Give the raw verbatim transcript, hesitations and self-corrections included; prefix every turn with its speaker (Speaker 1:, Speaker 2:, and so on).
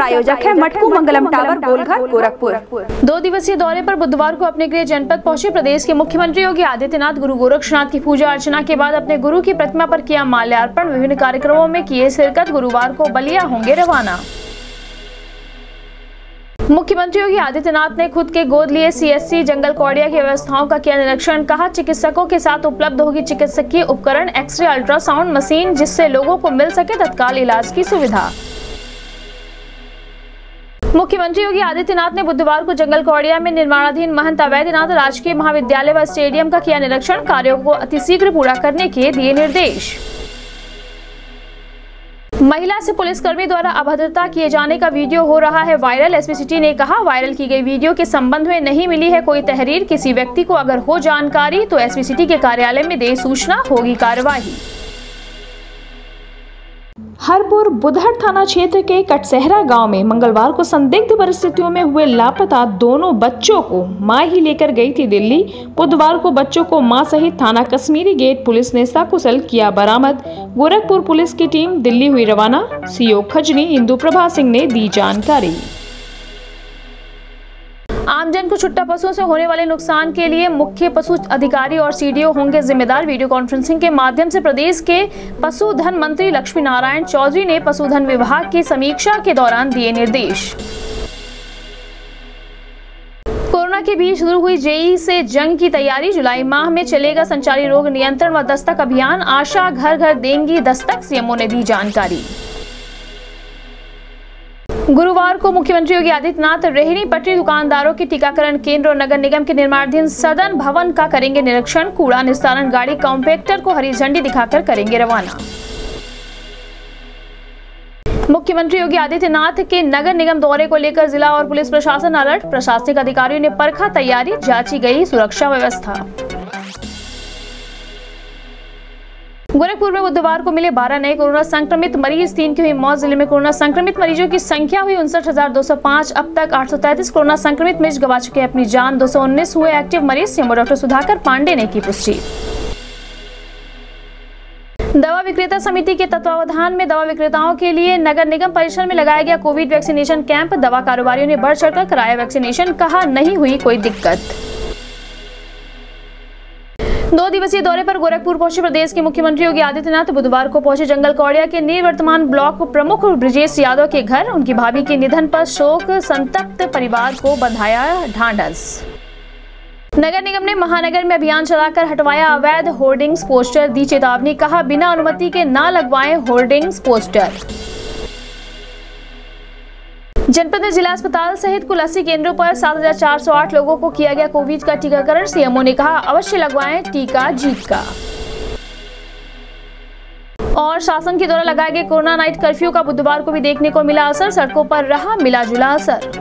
Speaker 1: आयोजक है मटकू मंगलम टावर, गोलघर, गोरखपुर।
Speaker 2: दो दिवसीय दौरे पर बुधवार को अपने गृह जनपद पहुंचे प्रदेश के मुख्यमंत्री योगी आदित्यनाथ गुरु गोरक्षनाथ की पूजा अर्चना के बाद अपने गुरु की प्रतिमा पर किया माल्यार्पण। विभिन्न कार्यक्रमों में किए शिरकत। गुरुवार को बलिया होंगे रवाना। मुख्यमंत्री योगी आदित्यनाथ ने खुद के गोद लिए सीएससी जंगल कौड़िया की व्यवस्थाओं का किया निरीक्षण। कहा, चिकित्सकों के साथ उपलब्ध होगी चिकित्सकीय उपकरण, एक्सरे, अल्ट्रासाउंड मशीन, जिससे लोगों को मिल सके तत्काल इलाज की सुविधा। मुख्यमंत्री योगी आदित्यनाथ ने बुधवार को जंगल कौड़िया में निर्माणाधीन महंत अवैधनाथ राजकीय महाविद्यालय व स्टेडियम का किया निरीक्षण। कार्यों को अतिशीघ्र पूरा करने के दिए निर्देश। महिला से पुलिसकर्मी द्वारा अभद्रता किए जाने का वीडियो हो रहा है वायरल। एसपी सिटी ने कहा, वायरल की गई वीडियो के संबंध में नहीं मिली है कोई तहरीर। किसी व्यक्ति को अगर हो जानकारी तो एसपी सिटी के कार्यालय में दे सूचना, होगी कार्यवाही।
Speaker 3: हरपुर बुधहर थाना क्षेत्र के कटसहरा गांव में मंगलवार को संदिग्ध परिस्थितियों में हुए लापता दोनों बच्चों को मां ही लेकर गई थी दिल्ली। बुधवार को बच्चों को मां सहित थाना कश्मीरी गेट पुलिस ने सकुशल किया बरामद। गोरखपुर पुलिस की टीम दिल्ली हुई रवाना। सीओ खजनी इंदु प्रभा सिंह ने दी जानकारी।
Speaker 2: आमजन को छुट्टा पशुओं से होने वाले नुकसान के लिए मुख्य पशु अधिकारी और सीडीओ होंगे जिम्मेदार। वीडियो कॉन्फ्रेंसिंग के माध्यम से प्रदेश के पशुधन मंत्री लक्ष्मी नारायण चौधरी ने पशुधन विभाग की समीक्षा के दौरान दिए निर्देश। कोरोना के बीच शुरू हुई जेई से जंग की तैयारी। जुलाई माह में चलेगा संचारी रोग नियंत्रण व दस्तक अभियान। आशा घर घर देंगी दस्तक, सीएमओ ने दी जानकारी। गुरुवार को मुख्यमंत्री योगी आदित्यनाथ रेहड़ी पटरी दुकानदारों के टीकाकरण केंद्र और नगर निगम के निर्माणाधीन सदन भवन का करेंगे निरीक्षण। कूड़ा निस्तारण गाड़ी कॉम्पैक्टर को हरी झंडी दिखाकर करेंगे रवाना। मुख्यमंत्री योगी आदित्यनाथ के नगर निगम दौरे को लेकर जिला और पुलिस प्रशासन अलर्ट। प्रशासनिक अधिकारियों ने परखा तैयारी, जांची गई सुरक्षा व्यवस्था। गोरखपुर में बुधवार को मिले बारह नए कोरोना संक्रमित मरीज, तीन की हुई मौत। जिले में कोरोना संक्रमित मरीजों की संख्या हुई उनसठ हजार दो सौ पाँच। अब तक आठ सौ तैंतीस कोरोना संक्रमित मरीज गवा चुके अपनी जान। दो सौ उन्नीस हुए एक्टिव मरीज। सीएमओ डॉक्टर सुधाकर पांडे ने की पुष्टि। दवा विक्रेता समिति के तत्वावधान में दवा विक्रेताओं के लिए नगर निगम परिसर में लगाया गया कोविड वैक्सीनेशन कैंप। दवा कारोबारियों ने बढ़ चढ़कर कराया वैक्सीनेशन। कहा, नहीं हुई कोई दिक्कत। दो दिवसीय दौरे पर गोरखपुर पहुंचे प्रदेश के मुख्यमंत्री योगी आदित्यनाथ बुधवार को पहुंचे जंगल कौड़िया के निवर्तमान ब्लॉक प्रमुख ब्रजेश यादव के घर। उनकी भाभी के निधन पर शोक संतप्त परिवार को बंधाया ढांढस। नगर निगम ने महानगर में अभियान चलाकर हटवाया अवैध होर्डिंग्स पोस्टर, दी चेतावनी। कहा, बिना अनुमति के न लगवाएं होर्डिंग्स पोस्टर। जनपद में जिला अस्पताल सहित कुल अस्सी केंद्रों पर सात हजार चार सौ आठ लोगों को किया गया कोविड का टीकाकरण। सीएमओ ने कहा, अवश्य लगवाएं टीका जीत का। और शासन के द्वारा लगाए गए कोरोना नाइट कर्फ्यू का बुधवार को भी देखने को मिला असर। सड़कों पर रहा मिला जुला असर।